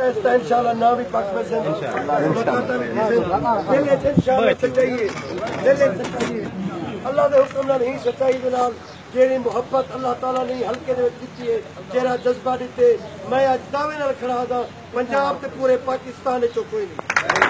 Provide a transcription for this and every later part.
آہستہ انشاءاللہ نہ بھی پاک میں سے انشاءاللہ سچائیے اللہ دے حکم نال ہی سچائی دے نال جیڑی محبت اللہ تعالیٰ نے ہلکے دے وچ دتی ہے جیڑا جذبہ دیتے میں اج دعوے نال کھڑا ہاں پنجاب تے پورے پاکستان وچ کوئی نہیں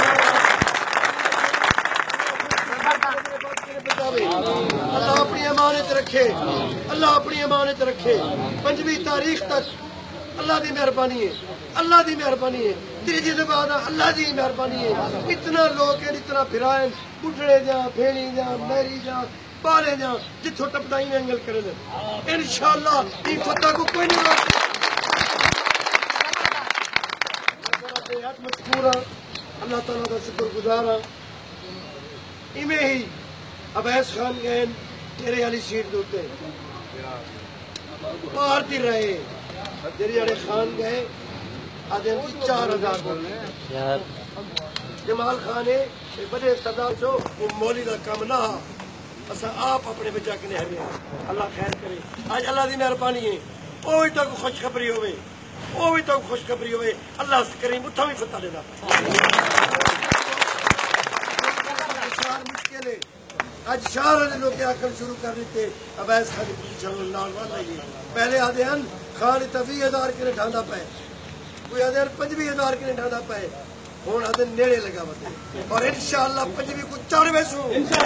اللہ اپنی امانت رکھے اللہ اپنی امانت رکھے 5ویں تاریخ تک اللہ دی مہربانی ہے اللہ دی مہربانی ہے تیجی دفعہ اللہ دی مہربانی ہے اتنا لوگ ہیں اتنا پھرائیں اٹھڑے جاں پھیڑی جاں میری جاں پالے جاں جتھوں ٹپٹائی میں انگل کرے دیں انشاءاللہ یہ فتح کو کوئی نہیں روک مشکور ہاں اللہ تعالیٰ کا شکر گزار ہاں ایویں ہی ابیس خان گئے تیرے والی سیٹ دوتے باہر دی رہے جری والے خان گئے آدھے 4000 جمال خان ہے بڑے صدا چو وہ مولی کا کام نہ اسا آپ اپنے بچا کے نہیں اللہ خیر کرے آج اللہ دی مہربانی ہے وہ بھی تو خوشخبری ہوئے وہ بھی تو خوشخبری ہوئے اللہ کریم اتھا بھی فتح دینا مشکل ہے آج شہر والے لوگ آکر شروع کر دیتے ابیس خان کی پوزیشن اللہ والا ہی پہلے آدھے ہیں خان 20,000 کے نے ڈھاندا پائے کوئی آدھے ہیں 25,000 کے نے ڈھاندا پائے ہون آدھے نیڑے لگا بتے اور انشاءاللہ 25 کو 94 سو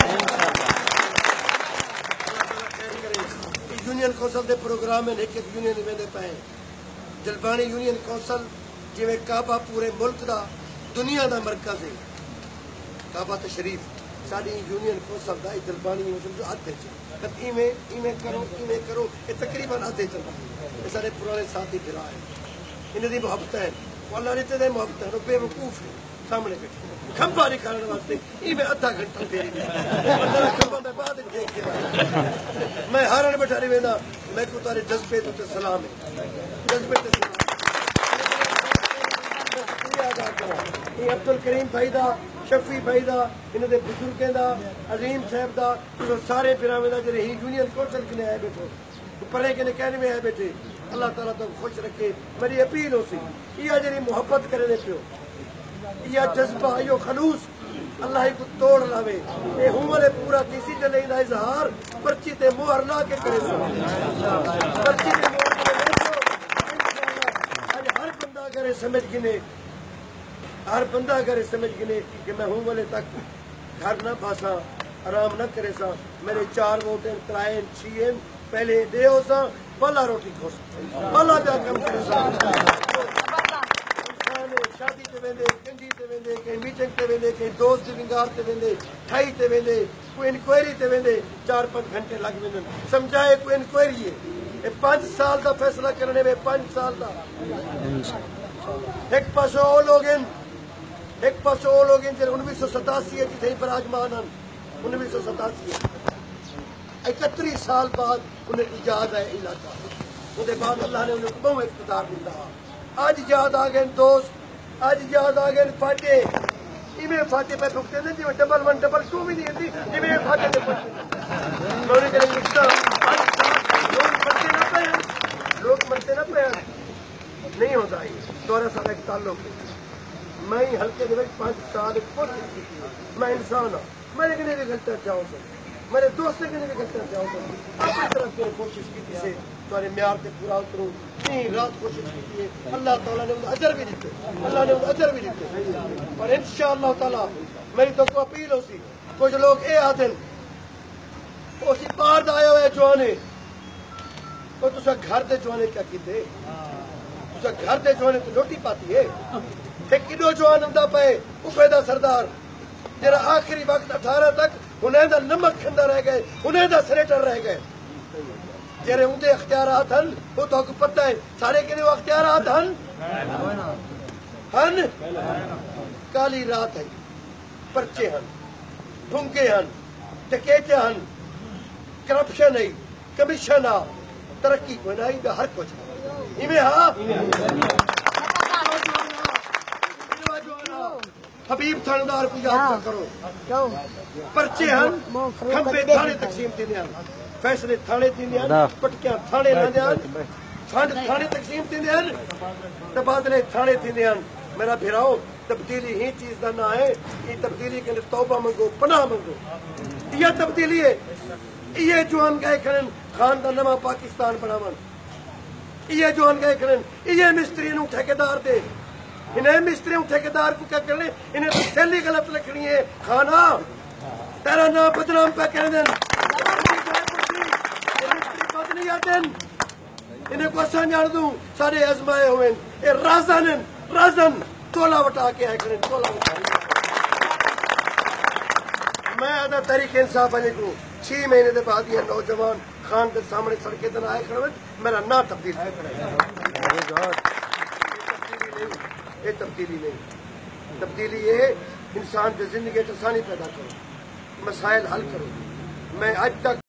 یونین کونسل دے پروگرام میں ایک یونین میں دے پائے جلبانی یونین کونسل جی میں کعبہ پورے ملک دا دنیا دا مرکز ہے کعبہ تشریف ساری یونین کونسل دا جلبانی یونین جو آدھے چاہے ایمیں کرو یہ تقریباً آدھے چلتا یہ سارے پرانے ساتھی پھرا ہے انہیں دی محبت ہے وہ اللہ رہتے دے محبت ہے وہ بے وقوف ہے سامنے بیٹھے کھمبا نکالنے واسطے ایمیں آدھا گھنٹہ پھیری کھمبا میں بعد دیکھ کے میں ہارن بیٹھا رہی وینا میں کو تارے جذبے تو سلام ہے جذبے تو سلام یہ عبدالکریم بھائی دا شفیع بھائی دا انہوں دے بزرگیں دا عظیم صاحب دا سارے پھراویں دا جڑے ہی یونین کونسل کے آئے بیٹھو پرے کے کہنے میں آئے بیٹھے اللہ تعالیٰ تو خوش رکھے میری اپیل ہو سی یہ جڑی محبت کرے دے پیو یہ جذبہ یہ خلوص اللہ ہی کو توڑ لاوے یہ ہمارے پورا کسی چلے دا اظہار پرچی تے مہر لا کے کرے سو پرچی تے مہر کرے سو آج ہر بندہ کرے سمجھ گنے ہر بندہ کرے سمجھ گنے کہ میں ہوں والے تک گھر نہ پاسا آرام نہ کرے سا میرے 4 ووٹ ہیں 3 6 پہلے دے ہو سا بلا روٹی کھو سا بلا پیا کم کرے سا شادی تے ویندے کنجی تے ویندے کہیں میٹنگ تے ویندے کہیں دوست دی ونگار تے ویندے ٹھائی تے ویندے کوئی انکوائری تے ویندے 4-5 گھنٹے لگ ویندن سمجھائے کوئی انکوائری ہے یہ 5 سال دا فیصلہ کرنے میں 5 سال دا ایک پاسو وہ لوگ ہیں جن 1987 جتنے براجمان ہیں 1987 31 سال بعد انہیں ایجاد ہے علاقہ وہ بعد اللہ نے انہیں بہت اقتدار دیتا آج یاد آ گئے دوست آج یاد آ گئے فاتح ایویں فاتح پہ رکتے ہیں جی ڈبل 1 ڈبل 2 بھی نہیں ہوتی ایویں فاتح پہ لوگ مرتے نہ پہ نہیں ہوتا ہے دورہ سارا ایک تعلق ہے میں ہلکے دے 5 سال کوشش کی میں انسان ہوں میں لیکن بھی غلطی چاہوں سکتا میرے دوست نے بھی غلطی چاہوں سکتا اپنی طرف سے کوشش کی سے تمہارے معیار سے پورا اتروں 3 رات کوشش کی ہے اللہ تعالیٰ نے انہیں اجر بھی دیتے اللہ نے انہیں اجر بھی دیتے اور انشاءاللہ تعالیٰ میری تو کو اپیل ہو سی کچھ لوگ اے آدھن وہ سی باہر دا آئے ہوئے جوانے وہ تسا گھر دے جوانے کیا کیتے تسا گھر دے جوانے تو روٹی پاتی ہے ایک کڈو جوان ہوندا پئے عبیدہ سردار جرا آخری وقت 18 تک انہیں دا نمک کھندا رہ گئے انہیں دا سریٹر رہ گئے جرے اندے اختیارات ہن وہ تو کو پتہ ہے سارے کے وہ اختیارات ہن کالی رات ہے پرچے ہن ڈھونگے ہن ڈکیتے ہن کرپشن ہے کمیشن ہے ترقی کوئی نہیں ہر کچھ ایویں ہاں حبیب تھاندار کو یاد کرو پرچے ہن کھمبے تھانے تقسیم تھی ہیں فیصلے تھانے تھی ہیں پٹکیاں تھانے نہ دیں فنڈ تھانے تقسیم تھی ہیں تبادلے تھانے تھی ہیں میرا بھراؤ تبدیلی ہی چیز کا نہ ہے، یہ تبدیلی کے لیے توبہ منگو، پناہ منگو، یہ تبدیلی ہے۔ یہ جوان گئے کھڑن خان دا نواں پاکستان بناون، یہ جوان گئے کھڑن، یہ مستری نو ٹھیکیدار دے، انہیں مستری ٹھیکیدار کو کیا کرنے، انہیں سیلی غلط لکھنی ہے، کھانا تیرا نام بدنام پہ کہنے دن، بد نہیں آتے، انہیں کو اساں جان دوں سارے ازمائے ہوئے، اے رازن تولا وٹا کے آئے کریں، تولا وٹا کے میں آدھا تحریک انصاف والے کو 6 مہینے دے بعد یہ نوجوان خان کے سامنے سڑکے دن آئے کھڑے میرا نہ تبدیل یہ تبدیلی نہیں، تبدیلی یہ انسان کی زندگی آسانی پیدا کرو، مسائل حل کرو۔ میں آج تک